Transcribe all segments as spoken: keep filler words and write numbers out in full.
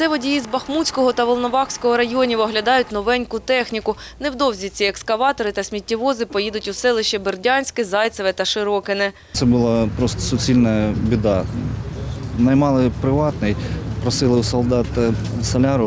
Це водії з Бахмутського та Волновахського районів оглядають новеньку техніку. Невдовзі ці екскаватори та сміттєвози поїдуть у селище Бердянське, Зайцеве та Широкине. Це була просто суцільна біда. Наймали приватний, просили у солдат соляру,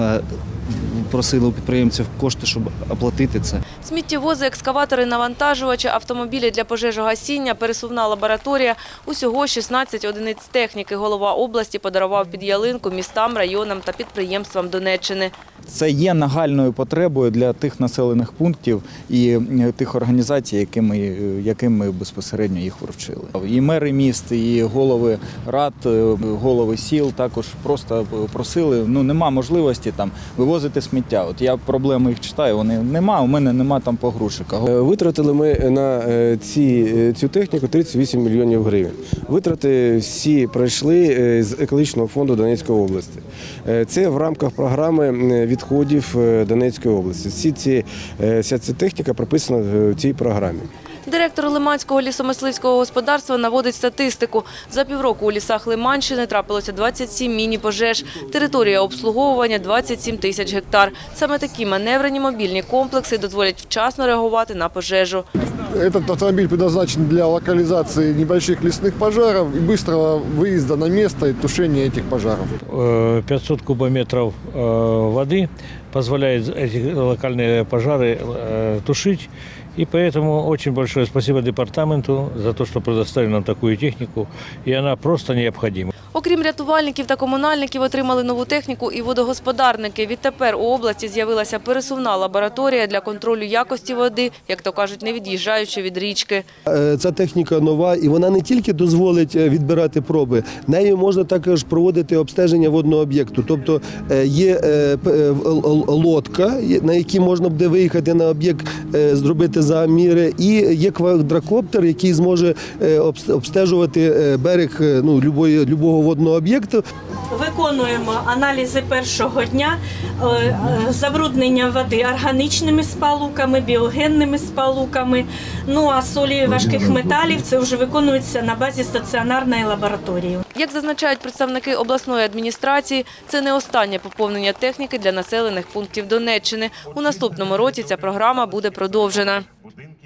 просили у підприємців кошти, щоб оплатити це. Сміттєвози, екскаватори, навантажувачі, автомобілі для пожежогасіння, пересувна лабораторія – усього шістнадцять одиниць техніки голова області подарував під ялинку містам, районам та підприємствам Донеччини. Це є нагальною потребою для тих населених пунктів і тих організацій, якими, яким ми безпосередньо їх вручили. І мери міст, і голови рад, голови сіл також просто просили, ну нема можливості там вивозити сміття. От я проблеми їх читаю, вони нема, у мене нема там погрузчика. Витратили ми на ці, цю техніку тридцять вісім мільйонів гривень. Витрати всі пройшли з екологічного фонду Донецької області. Це в рамках програми відходів Донецької області. Всі ці, вся ця техніка прописана в цій програмі. Директор Лиманського лісомисливського господарства наводить статистику. За півроку у лісах Лиманщини трапилося двадцять сім міні-пожеж. Територія обслуговування – двадцять сім тисяч гектар. Саме такі маневрені мобільні комплекси дозволять вчасно реагувати на пожежу. Этот автомобиль предназначен для локализации небольших лесных пожаров и быстрого выезда на место и тушения этих пожаров. пятьсот кубометров воды позволяет эти локальные пожары тушить. И поэтому очень большое спасибо департаменту за то, что предоставили нам такую технику, и она просто необходима. Окрім рятувальників та комунальників, отримали нову техніку і водогосподарники. Відтепер у області з'явилася пересувна лабораторія для контролю якості води, як то кажуть, не від'їжджаючи від річки. Ця техніка нова, і вона не тільки дозволить відбирати проби, нею можна також проводити обстеження водного об'єкту. Тобто є лодка, на якій можна буде виїхати на об'єкт, зробити заміри, і є квадрокоптер, який зможе обстежувати берег ну, любої, любого водного об'єкту. Виконуємо аналізи першого дня, забруднення води органічними спалуками, біогенними спалуками, ну а солі важких металів це вже виконується на базі стаціонарної лабораторії. Як зазначають представники обласної адміністрації, це не останнє поповнення техніки для населених пунктів Донеччини. У наступному році ця програма буде продовжена.